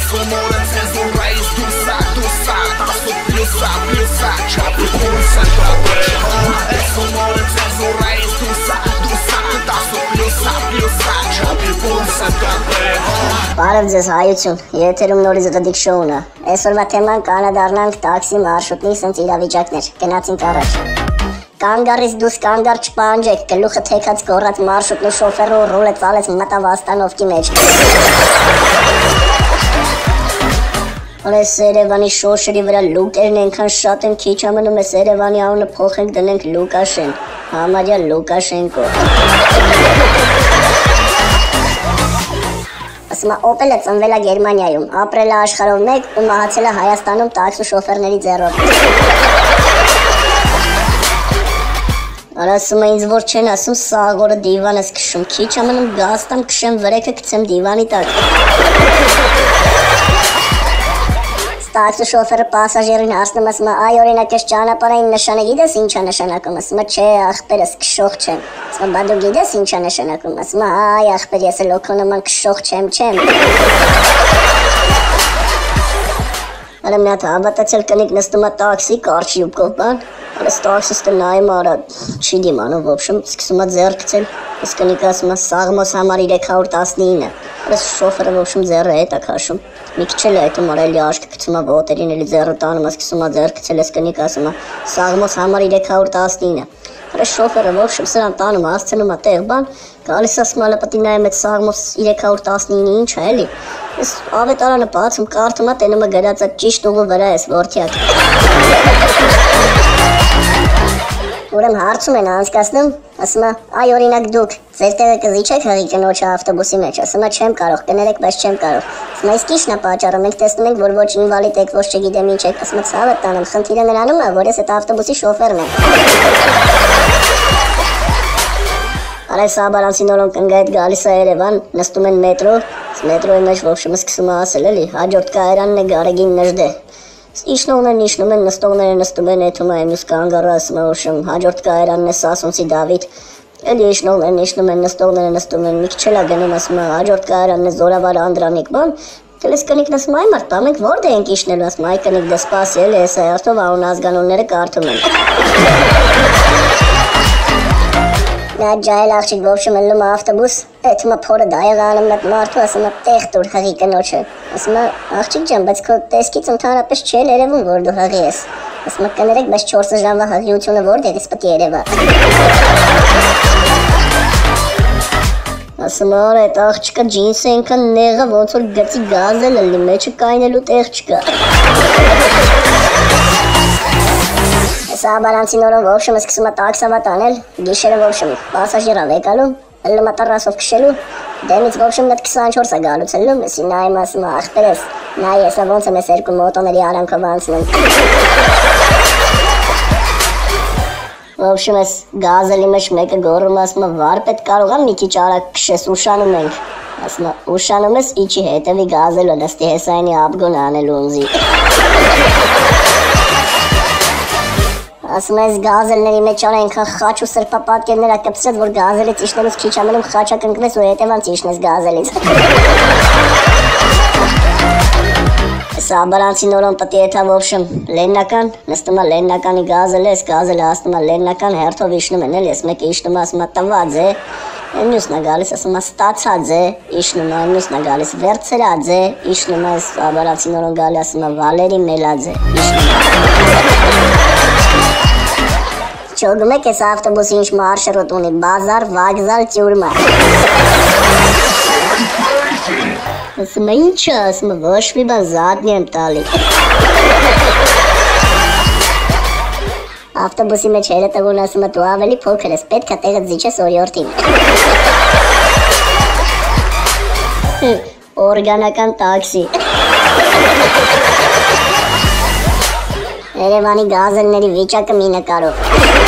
Սումորը ցենզուրայից դուսա Տասու պլյուսա Չապի կուրսը տոպե Սումորը ցենզուրայից դուսա Տասու պլյուսա Չապի կուրսը տոպե Բարև ձեզ հայություն, եթերում նորից գդիկ շոուն է Այսօրվա թեման կանադառնանք տաքսի մարշրուտնի սենց իրավիճակներ Գնացինք առաջ Կանգարից դուս կանգար չպանջեք, գլուխը թեքած գորած մարշրուտնու շոֆերը ռուլը ծալեց մտավ աստանովքի մեջ Այս Երևանի շոշերի վրա լուկերն ենքան շատ են քիչ ամնում ես Երևանի անունը փոխենք դնենք Լուկաշեն, համարյա Լուկաշենկո Ասում Օպելը ծնվել է Գերմանիայում, ապրել է աշխարհով մեկ ու մահացել է Հայաստանում տաքսի շոֆերների ձեռով Ասում ինձ որ չեն ասում սաղորը դիվանս քշում, քիչ ամնում գաստամ քշեմ վրեքը գցեմ դիվանի տակ Տաքսի շոֆերը պասաժիրին հարցնում ասում այ օրինակ ես ճանապարհային նշանը գիտես ինչ է նշանակում ասում չէ ախպերս քշող չեմ ասում բա դու գիտես ինչ է նշանակում ասում այ ախպեր ես էլ օքոնոման քշող չեմ Արա մի հատ հավատացել կնիկ նստում է տաքսի կարճ յուբկով բան Արա տաքսիստը նայում արա չի դիմանում в общем սկսում է ձեռ գցել Ես կնիկ ասում սաղմոս համար 319 Արա շոֆերը в общем ձեռը հետ է քաշում Մի քիչ էլ այդում արելի աշկը գցում է ոտերին էլի ձեռը տանում սկսում է ձեռ գցել ես կնիկ ասում սաղմոս համար 319 Արա շոֆերը в общем սրան տանում հասցնում է տեղ բան գալիս ասում ալա պետք է նայեմ այդ սաղմոս 319-ը ինչ է էլի Ես ավետարանը բացում կարդում տենում գրած է ճիշտ ուղու վրա ես որդյակ Ուրեմն հարցում են անցկացնում ասում այ օրինակ դուք ձեր տեղը կզիջեք հղի կնոջը ավտոբուսի մեջ ասում չեմ կարող կներեք բայց չեմ կարող ասում այս ի՞նչն է պատճառը մենք տեսնում ենք որ ոչ ինվալիդ եք ոչ չգիտեմ ինչ եք ասում ցավը տանում խնդիրը նրանում է որ ես այդ ավտոբուսի շոֆերն եմ Արայ սաբարանցի նորոն կնգայդ գալիս է Երևան նստում են մետրոյի մեջ ոչ սկսում է ասել էլի հաջորդ կայարանն է Գարեգին Նժդե Իջնողներն իջնում են, նստողները նստում են, եթում է մյուս կանգառը ասում է ոչմ, հաջորդ կայարանն է Սասունցի Դավիթ Էլի իջնողներն իջնում են, նստողները նստում են, մի քիչ էլ է գնում ասում է հաջորդ կայարանն է Զորավար Անդրանիկ բան Դες կնիկ նսում այ մարդ մենք որտե ենք իջնելու ասում այ կնիկ դե սպասի էլի էս այրտով անուն ազգանունները կարդում են Նա ջայլ աղջիկ ոչմ ելնում ավտոբուս, էթում փորը դայղանում մետ մարդու ասում տեղ տուր հղի կնոջը Ասում աղջիկ ջան, բայց քո տեսքից ընդհանրապես չի երևում որ դու հղի ես Ասում կներեք, բայց 4 ժամվա հղիությունը որտեղից պետք է երևա Ասում արա այդ աղջիկը ջինսը այնքան նեղը ոնց որ գծի գազել էլի մեջը կայնելու տեղ չկա Սաբարանցի նորոն в общем սկսում է տաքսավատ անել, գիշերը в общем պասաժիրա վեկալում, ելնում է տռասով քշելու, դեմից в общем մետ 24 է գալուց ելնում, եսի նայում ասում ախպերես, նայ եսա ոնց եմ ես երկու մոտոների արանքով անցնում В общем ես գազելի մեջ մեկը գոռում ասում վարպետ կարող եմ մի քիչ արագ քշես ուշանում ենք Ասում ուշանում ես իջի հետևի գազելը նստի հեսայնի աբգոն անելու ունզի Ասում ես գազելների մեջ արա այնքան խաչ ու սրպապատկերներ ակպսրեց, որ գազելից իջնելուց քիչ ամնում խաչա կնկնես ու հետևանց իջնես գազելից Սաբարանցի նորոն պտի եթա в общем լեննական, նստում է լեննականի գազելը, ես գազելը ասնում է լեննական հերթով իջնում են էլ, ես մեկը իջնում է ասում է տված է Մյուսն է գալիս ասում է ստացած է, իջնում է, մյուսն է գալիս վերցրած է, իջնում է Սաբարանցի նորոն գալի ասում է Վալերի Մելաձ է, Չոգում եք ես ավտոբուսի ինչ մարշրուտ ունի, բազար, վագզալ, տյուրմա Ասում է ինչ է, ասում է ոչ մի բան զատնի եմ տալի Ավտոբուսի մեջ հերը տղուն ասում է դու ավելի փոքր ես, պետք է տեղը զիջես օրիորդին Օրգանական տաքսի Երևանի գազելների վիճակը մի նկարով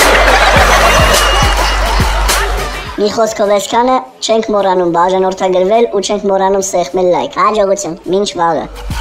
Մի խոսքով այսքանը չենք մոռանում բաժանորդագրվել ու չենք մոռանում սեղմել լայք Հաջողություն, մինչ վաղը